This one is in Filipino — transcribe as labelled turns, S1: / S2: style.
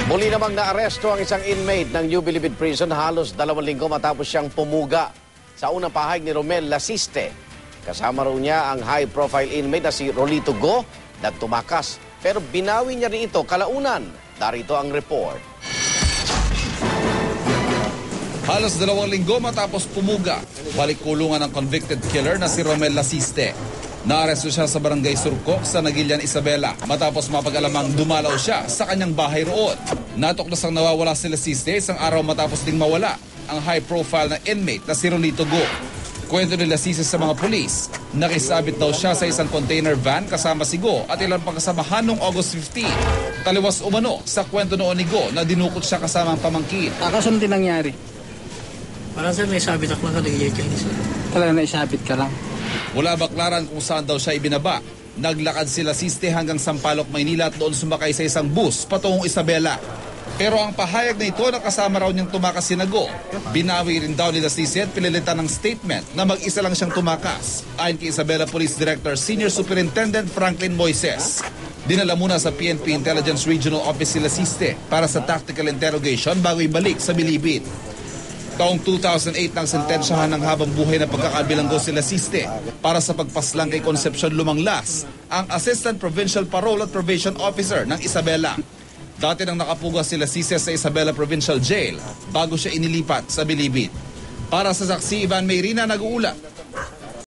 S1: Muli namang naaresto ang isang inmate ng New Bilibid Prison halos 2 linggo matapos siyang pumuga. Sa unang pahayag ni Romel Lasiste, kasama raw niya ang high-profile inmate na si Rolito Go na tumakas. Pero binawi niya rin ito kalaunan. Darito ang report.
S2: Halos 2 linggo matapos pumuga, balik kulungan ng convicted killer na si Romel Lasiste. Naaresto siya sa barangay Surcoc sa Nagilian, Isabela matapos mapag-alamang dumalaw siya sa kanyang bahay roon. Natuklasang nawawala si Lasiste isang araw matapos ding mawala ang high-profile na inmate na si Rolito Go. Kwento ni Lasiste sa mga pulis, nakisabit daw siya sa isang container van kasama si Go at ilang pagkasamahan noong August 15. Taliwas umano sa kwento noon ni Go na dinukot siya kasama ang pamangkin.
S3: Kaso din nangyari?
S4: Parang sir, may sabit ako lang Chinese.
S3: Talaga naisabit ka lang?
S2: Wala baklaran kung saan daw siya ibinaba. Naglakad si Lasiste hanggang Sampaloc, Maynila at doon sumakay sa isang bus patungong Isabela. Pero ang pahayag na ito na kasama raw niyang tumakas si Go, binawi rin daw ni Lasiste at pinilitan ng statement na mag-isa lang siyang tumakas. Ayon kay Isabela Police Director Senior Superintendent Franklin Moises, dinala muna sa PNP Intelligence Regional Office si Lasiste para sa tactical interrogation bago ibalik sa Bilibid. Taong 2008 nang sentensyahan ng habang buhay na pagkakabilanggo si Lasiste para sa pagpaslang kay Concepcion Lumanglas, ang Assistant Provincial Parole at Probation Officer ng Isabela. Dati nang nakapuga si Lasiste sa Isabela Provincial Jail bago siya inilipat sa Bilibid. Para sa saksi Ivan Mayrina, nag-uula.